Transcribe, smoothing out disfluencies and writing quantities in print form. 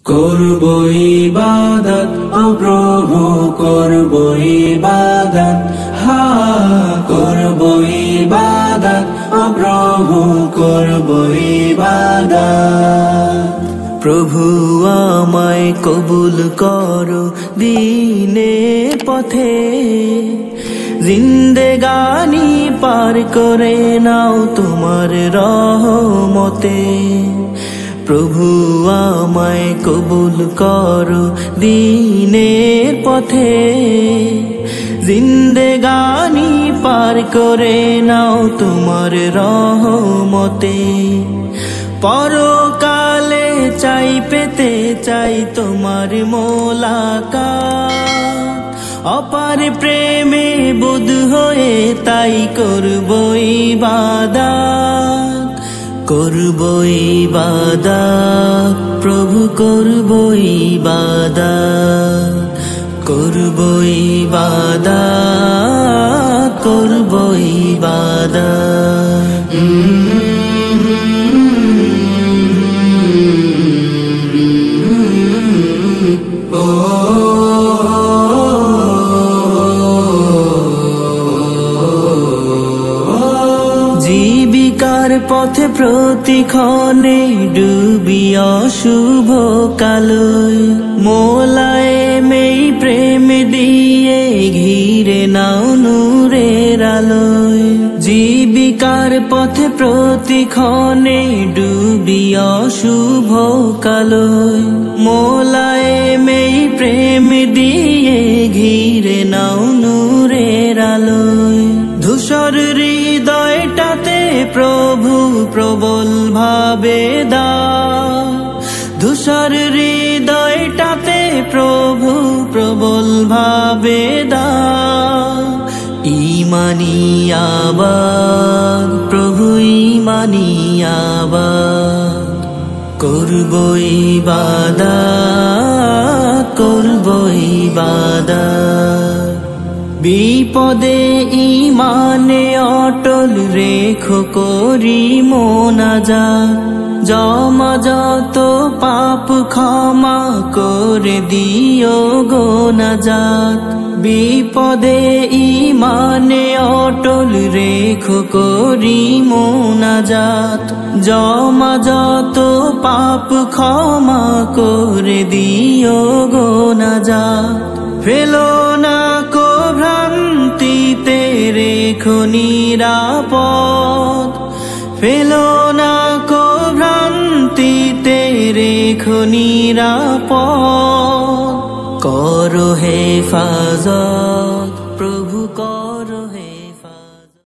করব ইবাদত ও প্রভু করব ইবাদত, করব ইবাদত ও প্রভু করব ইবাদত। প্রভু আমায় কবুল করো দ্বীনের পথে, জিন্দেগানি পার করে নাও তোমার রহমতে। প্রভু আমায় কবুল করো দ্বীনের পথে, জিন্দেগানি পার করে নাও তোমার রহমতে। পরকালে চাই পেতে চাই তোমার মোলাকাত, অপার প্রেমে বুধ হয়ে তাই করব ইবাদত। করব ইবাদত প্রভু করব ইবাদত, করব ইবাদত করব ইবাদত। জীবিকার পথে প্রতিক্ষণে ডুবি অশুভ কালোয়, মোলায় মেই প্রেম দিয়ে ঘিরে নাও নূরের আলোয়। জীবিকার পথে প্রতিক্ষণে ডুবি অশুভ কালোয়, মোলায় মেই প্রেম দিয়ে ঘিরে নাও নূরের আলোয়। ধূসর হৃদয়টাতে প্রভু প্রবল ভাবে দাও, ধূসর হৃদয়টাতে প্রভু প্রবল ভাবে দাও। ইমানি আবাদ প্রভু ইমানি আবাদ, করব ইবাদত করব ইবাদত। বিপদে ইমানে অটল রেখো করি মোনাজাত, জমা যত পাপ ক্ষমা করে দিও গো নাজাত। বিপদে ইমানে অটল রেখো করি মোনাজাত, জমা যত পাপ ক্ষমা করে দিও গো নাজাত। ফেলো না কো ভ্রান্তিতে রেখো নিরাপদ, ফেলো না কো ভ্রান্তিতে রেখো নিরাপদ। করো হেফাজত